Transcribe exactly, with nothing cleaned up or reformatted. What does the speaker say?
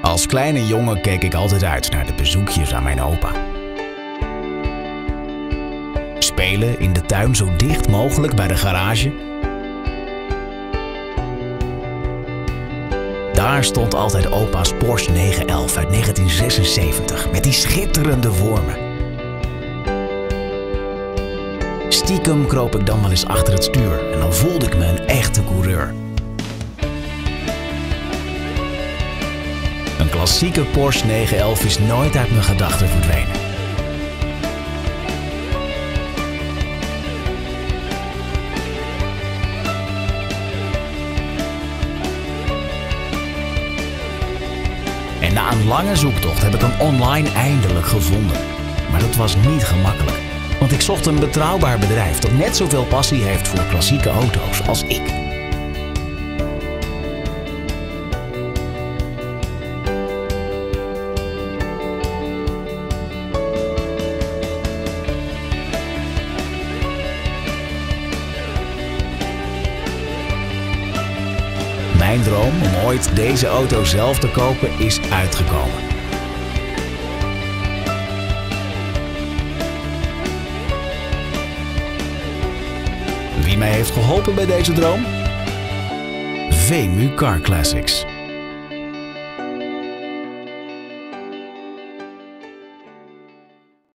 Als kleine jongen keek ik altijd uit naar de bezoekjes aan mijn opa. Spelen in de tuin zo dicht mogelijk bij de garage. Daar stond altijd opa's Porsche negen elf uit negentien zesenzeventig met die schitterende vormen. Stiekem kroop ik dan wel eens achter het stuur en dan voelde ik me een echte coureur. Een klassieke Porsche negen elf is nooit uit mijn gedachten verdwenen. En na een lange zoektocht heb ik hem online eindelijk gevonden. Maar dat was niet gemakkelijk, want ik zocht een betrouwbaar bedrijf dat net zoveel passie heeft voor klassieke auto's als ik. Mijn droom om ooit deze auto zelf te kopen is uitgekomen. Wie mij heeft geholpen bij deze droom? V M U Car Classics.